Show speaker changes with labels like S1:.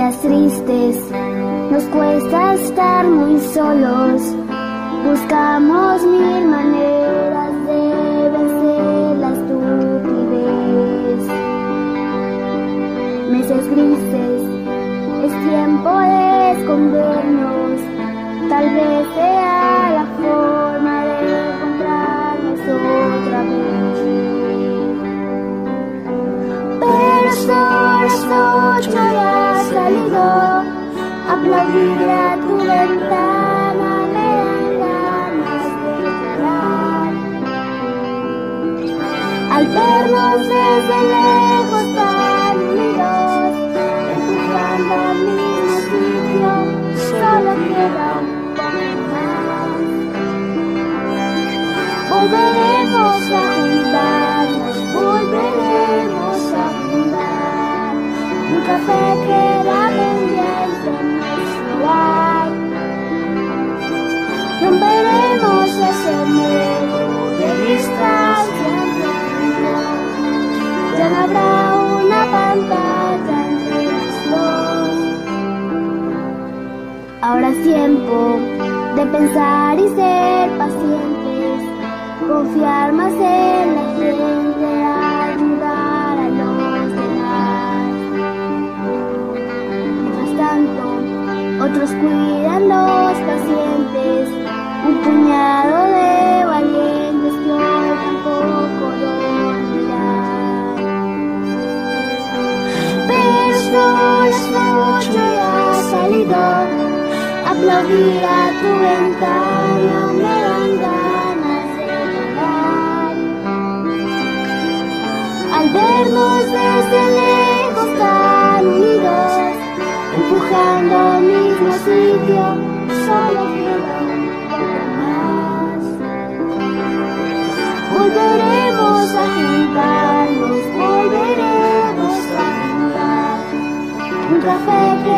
S1: días tristes nos cuesta estar muy solos. Buscamos mil maneras de vencer la estupidez. Meses grises, es tiempo de escondernos. Tal vez sea la forma de encontrarnos otra vez. Pero son las 8 y ha salido. Aplaudir a tu ventana me dan ganas de llorar. Al vernos desde lejos tan unidos, empujando al mismo sitio, solo queda un poco más. Volveremos a juntarnos, volveremos a fundar un café que era pendiente en nuestro bar. Romperemos ese muro de distancia entre dos. Ya no habrá una pantalla entre los dos. Ahora es tiempo de pensar y ser pacientes, confiar más en la gente, ayudar a los demás. Mientras tanto, otros cuidan los pacientes, un puñado de valientes que hoy tampoco dormirán. Pero son las 8 y ha salido. Aplaudir a tu ventana me dan ganas de llorar. Al vernos desde lejos tan unidos, empujando al mismo sitio, solo queda un poco más. Volveremos a juntarnos, volveremos a jugar un café